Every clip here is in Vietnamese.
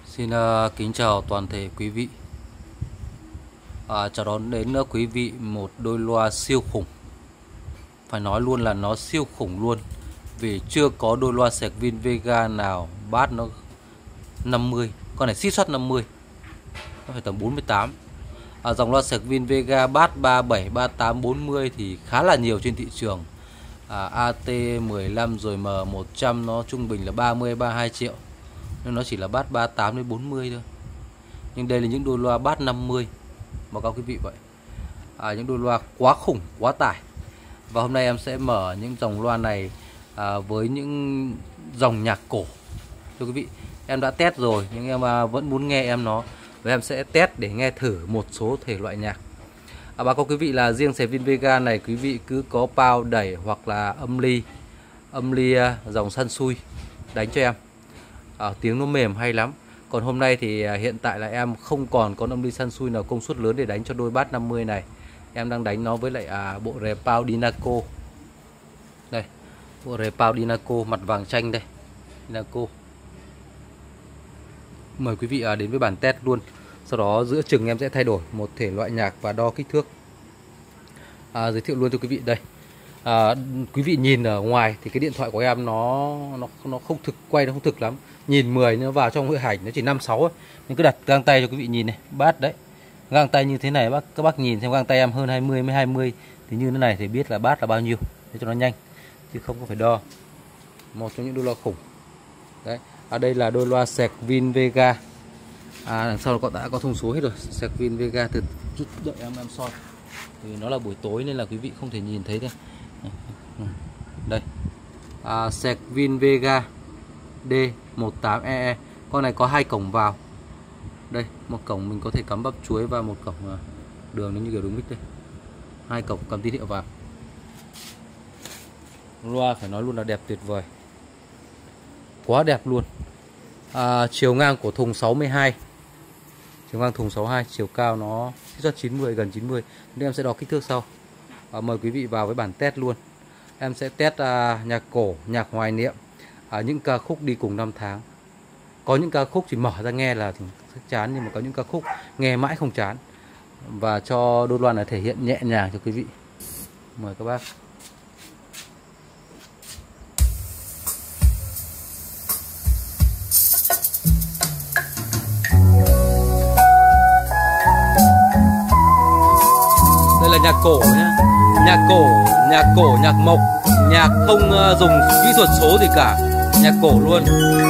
Xin kính chào toàn thể quý vị. Chào đón đến quý vị một đôi loa siêu khủng. Phải nói luôn là nó siêu khủng luôn. Vì chưa có đôi loa Squin Vega nào bass nó 50. Con này xít soát 50. Nó phải tầm 48. Dòng loa Squin Vega bass 37, 38, 40 thì khá là nhiều trên thị trường. AT15 rồi M100 nó trung bình là 30, 32 triệu. Nhưng nó chỉ là bass 38 đến 40 thôi. Nhưng đây là những đôi loa bass 50. Báo cáo quý vị vậy. Những đôi loa quá khủng, quá tải. Và hôm nay em sẽ mở những dòng loa này với những dòng nhạc cổ. Thưa quý vị, em đã test rồi nhưng em vẫn muốn nghe em nó. Và em sẽ test để nghe thử một số thể loại nhạc. Báo cáo quý vị là riêng Squin Vega này quý vị cứ có bao đẩy hoặc là âm ly dòng Sansui đánh cho em. Tiếng nó mềm hay lắm. Còn hôm nay thì hiện tại là em không còn có âm ly Sansui nào công suất lớn để đánh cho đôi bass 50 này. Em đang đánh nó với lại bộ rè Pau Dinaco. Đây, bộ rè Pau Dinaco mặt vàng chanh đây. Dinaco. Mời quý vị đến với bản test luôn. Sau đó giữa chừng em sẽ thay đổi một thể loại nhạc và đo kích thước. Giới thiệu luôn cho quý vị đây. Quý vị nhìn ở ngoài thì cái điện thoại của em nó không thực quay, nó không thực lắm. Nhìn 10 nó vào trong hội ảnh nó chỉ 5 6 ấy. Nhưng cứ đặt găng tay cho quý vị nhìn này, bass đấy. Găng tay như thế này các bác nhìn xem găng tay em hơn 20 mới 20 thì như thế này thì biết là bass là bao nhiêu để cho nó nhanh chứ không có phải đo. Một trong những đôi loa khủng. Đấy, đây là đôi loa Squin Vega. Đằng sau nó đã có thông số hết rồi. Squin Vega từ chút đợi em soi. Vì nó là buổi tối nên là quý vị không thể nhìn thấy đây. Đây. Squin Vega D18EE. Con này có 2 cổng vào. Đây, một cổng mình có thể cắm bắp chuối và một cổng đường nó như kiểu đường mic đây. 2 cổng cầm tín hiệu vào. Loa phải nói luôn là đẹp tuyệt vời. Quá đẹp luôn. Chiều ngang của thùng 62. Chiều ngang thùng 62, chiều cao nó rất 90, gần 90. Nên em sẽ đo kích thước sau. Mời quý vị vào với bản test luôn. Em sẽ test nhạc cổ, nhạc hoài niệm, những ca khúc đi cùng năm tháng. Có những ca khúc chỉ mở ra nghe là chán, nhưng mà có những ca khúc nghe mãi không chán. Và cho đôi loa này thể hiện nhẹ nhàng cho quý vị. Mời các bác. Đây là nhạc cổ nhá. Nhạc cổ, nhạc mộc. Nhạc không dùng kỹ thuật số gì cả. Nhạc cổ luôn.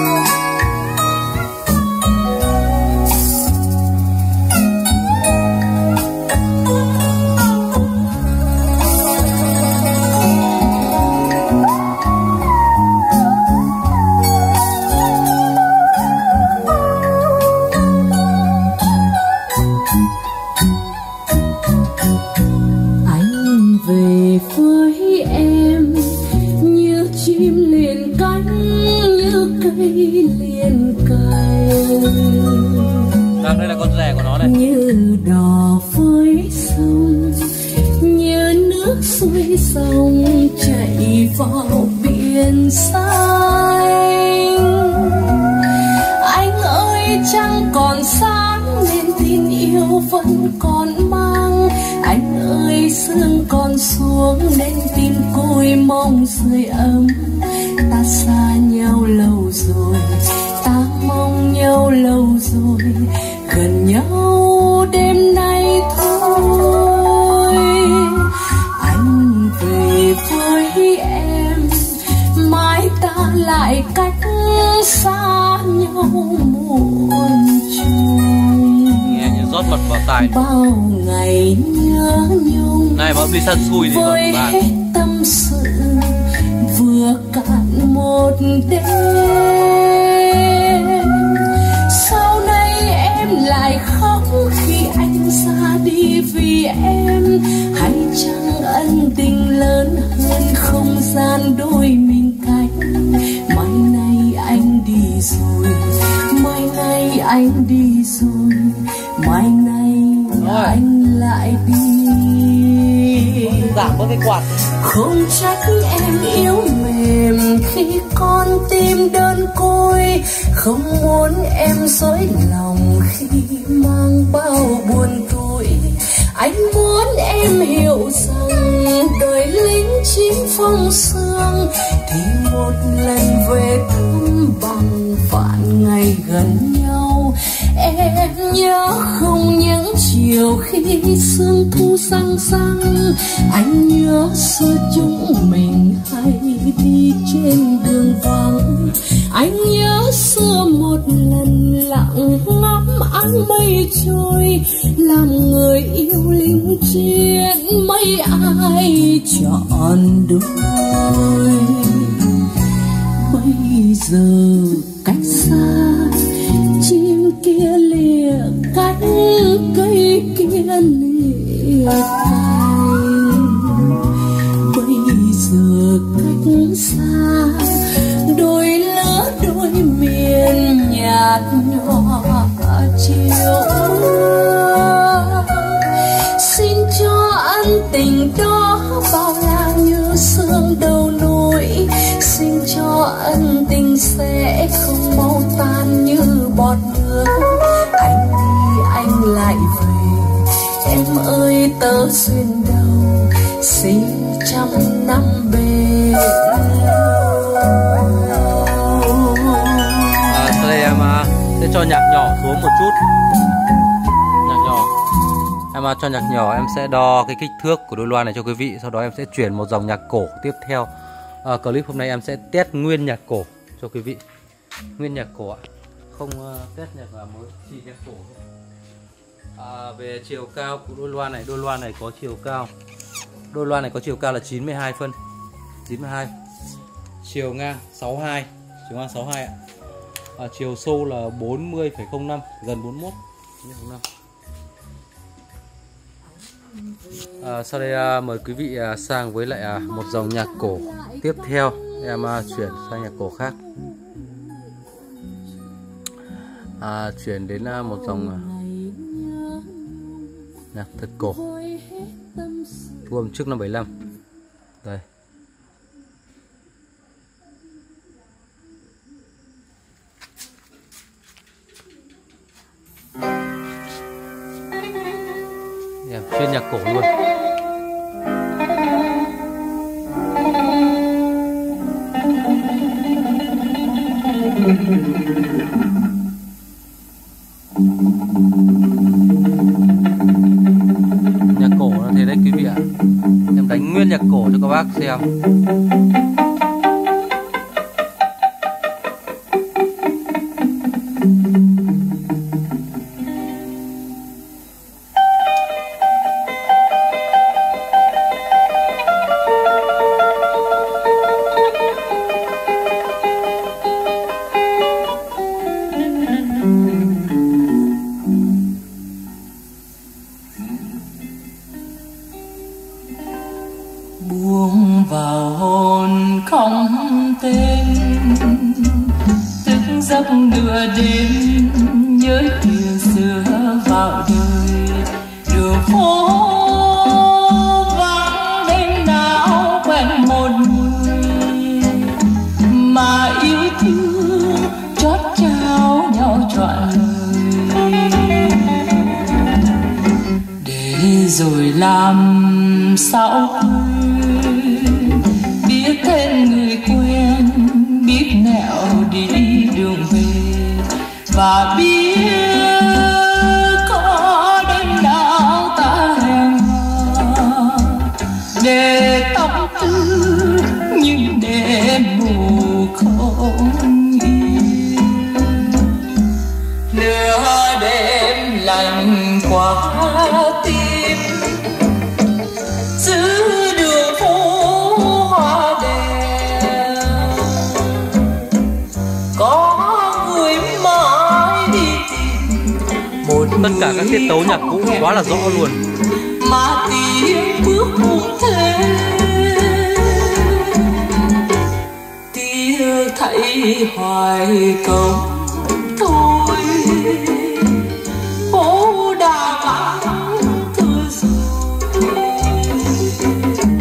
Về với em như chim liền cánh, như cây liền cành. Đây là con rẻ của nó này. Như đò với sông, như nước xuôi dòng chảy vào biển xanh. Anh ơi trăng còn sáng nên tin yêu vẫn còn mang. Anh ơi sương còn xuống nên tim côi mong sưởi ấm. Ta xa nhau lâu rồi, ta mong nhau lâu rồi, gần nhau đêm nay thôi. Anh về với em, mai ta lại cách xa nhau muôn trùng. Nghe như rót mật vào tai. Bao ngày nhớ nhung này mà đi săn xui thì với hết tâm sự vừa cạn một đêm. Sau này em lại khóc khi anh ra đi vì em. Hay chăng ân tình lớn hơn không gian đôi mình cách. Mai nay anh đi rồi, mai nay anh đi rồi, mai nay anh lại đi. giảm bớt cái quạt. Không trách em yếu mềm khi con tim đơn côi, không muốn em dối lòng khi mang bao buồn tủi. Anh muốn em hiểu rằng đời lính chín phong sương thì một lần về thăm bằng vạn ngày gần nhau. Em nhớ không những chiều khi sương thu sang sang, anh nhớ xưa chúng mình hay đi trên đường vắng. Anh nhớ xưa một lần lặng ngắm áng mây trôi, làm người yêu lính chiến mấy ai chọn đôi. Bây giờ cách xa chim kia lìa cánh, cây kia lìa cành. Bây giờ cách xa đôi lứa đôi miền nhạt nhòa chiều. Xin cho ân tình đó bao la như sương đầu núi, xin cho ân tình sẽ không mau tan như bọt nước. Anh đi anh lại về, em ơi tớ duyên đầu, xin trăm năm bền lâu. Đây em sẽ cho nhạc nhỏ xuống một chút. Nhạc nhỏ. Em cho nhạc nhỏ, em sẽ đo cái kích thước của đôi loa này cho quý vị. Sau đó em sẽ chuyển một dòng nhạc cổ tiếp theo. Clip hôm nay em sẽ test nguyên nhạc cổ cho quý vị. Nguyên nhạc cổ ạ, không test nhạc mới, chỉ nhạc cổ. Về chiều cao của đôi loa này có chiều cao. Đôi loa này có chiều cao là 92 phân. 92. Chiều ngang 62. Chiều ngang 62 ạ. Chiều sâu là 40,05, gần 41. Sau đây mời quý vị sang với lại một dòng nhạc cổ tiếp theo. Em chuyển sang nhạc cổ khác. Chuyển đến một dòng nhạc thật cổ, thu âm trước năm 75. Đây. Em chuyên nhạc cổ luôn. Nhạc cổ nó thế đấy quý vị ạ. Em đánh nguyên nhạc cổ cho các bác xem. Buông vào hồn không tên, thức giấc nửa đêm nhớ chuyện xưa vào đời. Đường phố vắng đêm nào quen một người, mà yêu thương chót trao nhau trọn lời. Để rồi làm sao biết tên người quen, biết nẻo đi đường về, và biết có đêm nào ta hẹn hò để tâm tư nhưng đêm mù không yên. Nửa đêm lạnh qua tim giữ đường phố hoa đèo, có người mãi đi tìm một Tất cả các tiết tấu nhạc cũ quá là rõ luôn. mà tiếng bước buông thế tiếc thấy hoài công thôi. Phố Đà Nẵng thưa rồi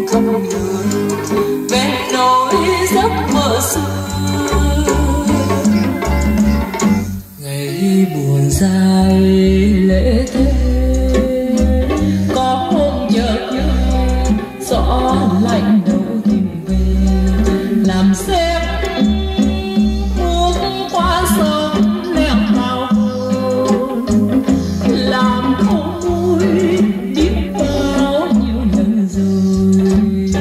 không người về nỗi giấc mơ xưa. Ngày buồn dài lễ thế có hôm chợt nhớ gió lạnh đầu tìm về làm xem bước qua sông lẻn vào hồn làm thôi biết bao nhiêu lần rồi.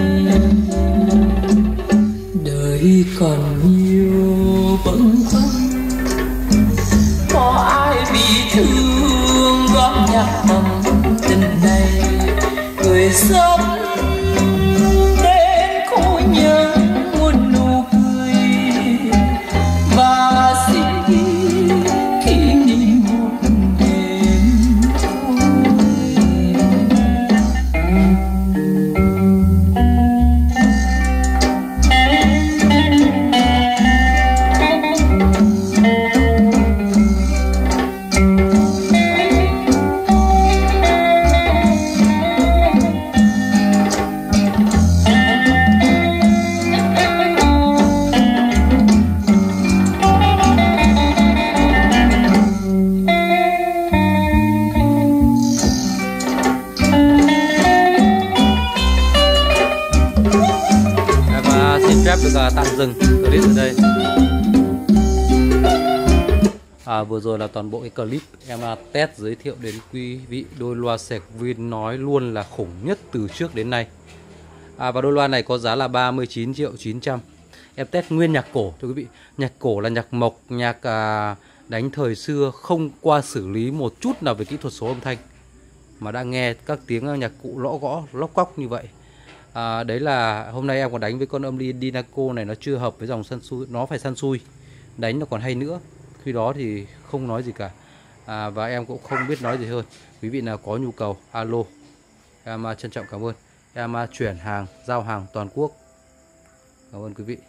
Đời còn nhiều bâng khuâng có ai bị thương góp nhặt bằng tình này người sống đến khổ nhớ muôn nụ cười và xin ghi kỷ niệm một đêm phép được tạm dừng clip ở đây. Vừa rồi là toàn bộ cái clip em test giới thiệu đến quý vị đôi loa Segwin nói luôn là khủng nhất từ trước đến nay. Và đôi loa này có giá là 39.900.000. Em test nguyên nhạc cổ thưa quý vị. Nhạc cổ là nhạc mộc, nhạc đánh thời xưa, không qua xử lý một chút nào về kỹ thuật số âm thanh, mà đã nghe các tiếng nhạc cụ lõ gõ lóc cóc như vậy. Đấy là hôm nay em còn đánh với con âm ly Dinaco này, nó chưa hợp với dòng Sansui, nó phải Sansui đánh nó còn hay nữa. Khi đó thì không nói gì cả, và em cũng không biết nói gì hơn. Quý vị nào có nhu cầu alo, em trân trọng cảm ơn. Em chuyển hàng, giao hàng toàn quốc. Cảm ơn quý vị.